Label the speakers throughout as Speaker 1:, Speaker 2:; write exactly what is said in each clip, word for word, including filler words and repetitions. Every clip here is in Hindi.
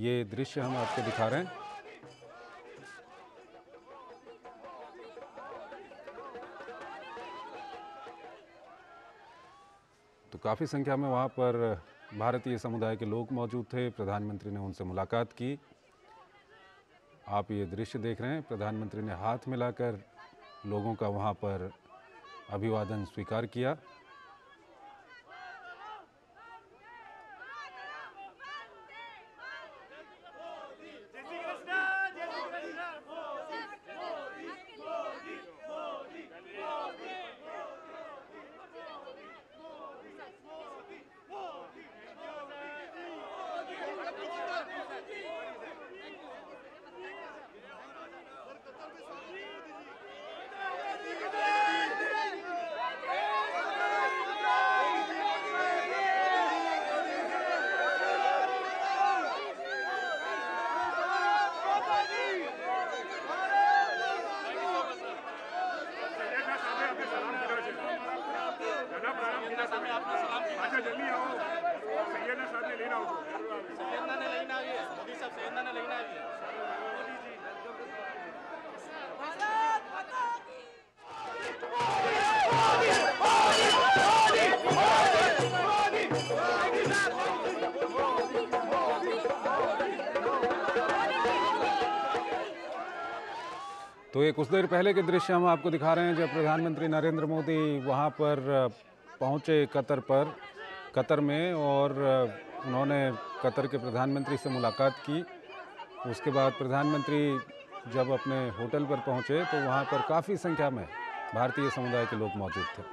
Speaker 1: ये दृश्य हम आपको दिखा रहे हैं। तो काफ़ी संख्या में वहाँ पर भारतीय समुदाय के लोग मौजूद थे। प्रधानमंत्री ने उनसे मुलाकात की। आप ये दृश्य देख रहे हैं। प्रधानमंत्री ने हाथ मिलाकर लोगों का वहाँ पर अभिवादन स्वीकार किया। तो ये कुछ देर पहले के दृश्य हम आपको दिखा रहे हैं जब प्रधानमंत्री नरेंद्र मोदी वहाँ पर पहुँचे कतर पर कतर में और उन्होंने कतर के प्रधानमंत्री से मुलाकात की। उसके बाद प्रधानमंत्री जब अपने होटल पर पहुँचे तो वहाँ पर काफ़ी संख्या में भारतीय समुदाय के लोग मौजूद थे।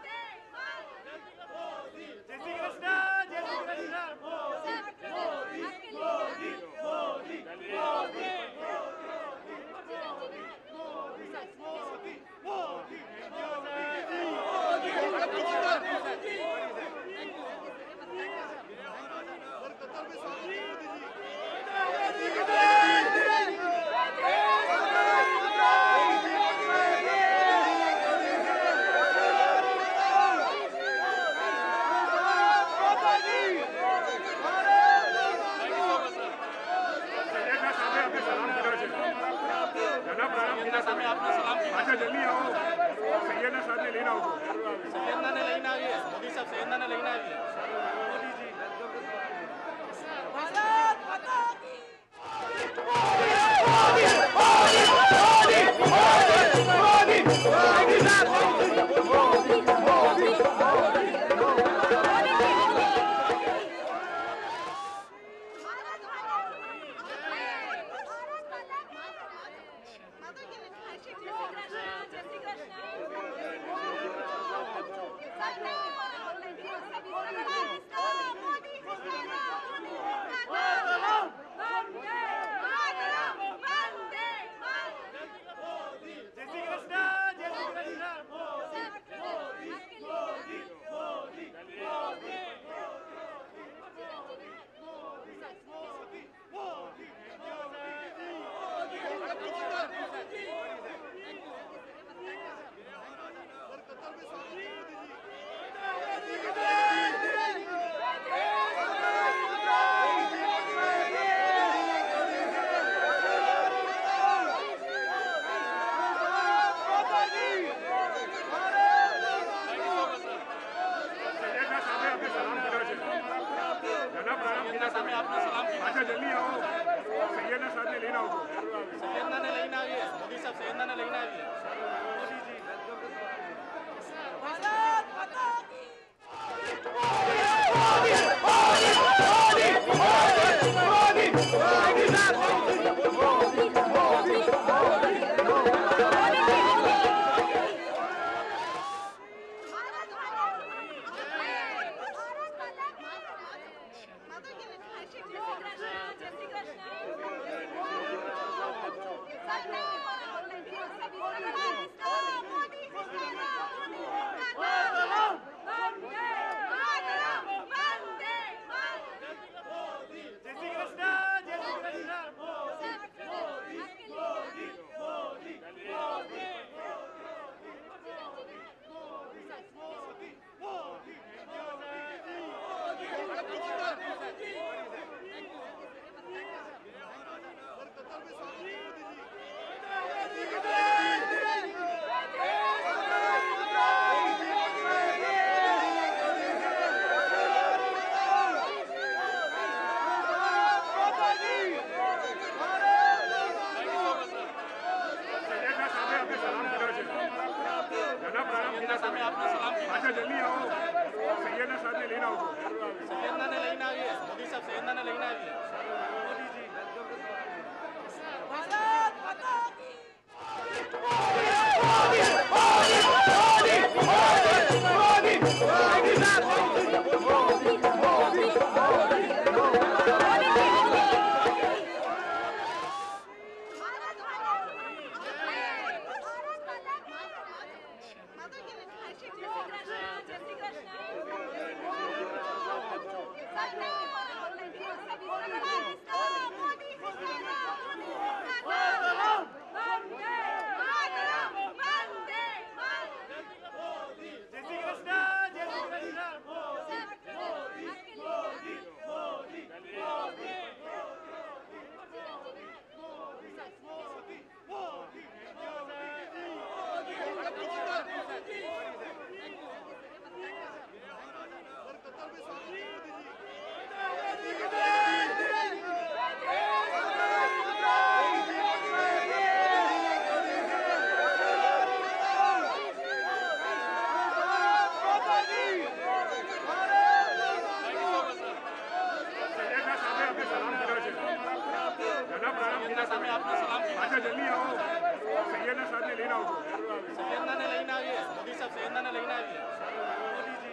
Speaker 2: सैयदना साहब ने आपने सलाम किया।
Speaker 3: अच्छा जल्दी आओ, सैयदना साहब ने लेना हो,
Speaker 2: सैयदना ने लेना आइए, मोदी साहब सैयदना ने लेना आइए। मोदी जी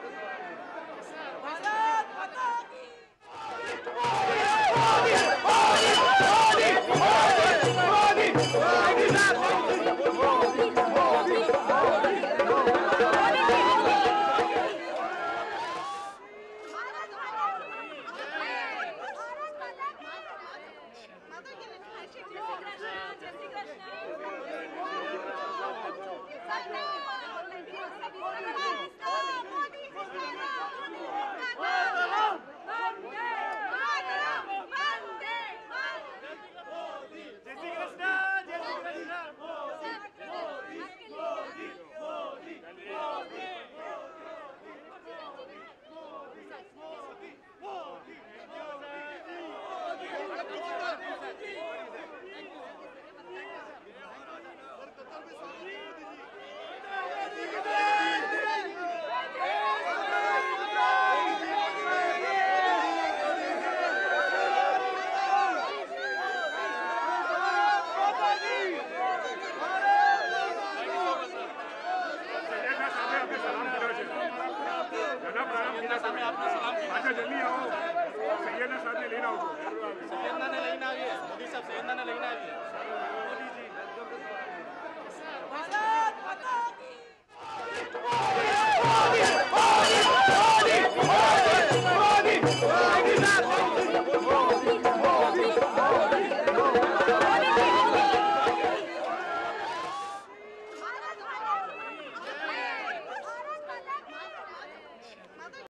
Speaker 2: साहब ने आपने सलाम किया।
Speaker 3: अच्छा जल्दी आओ, सैयदना साहब ने लेना हो,
Speaker 2: सैयदना ने लेना आइए, मोदी साहब सैयदना ने लेना आइए।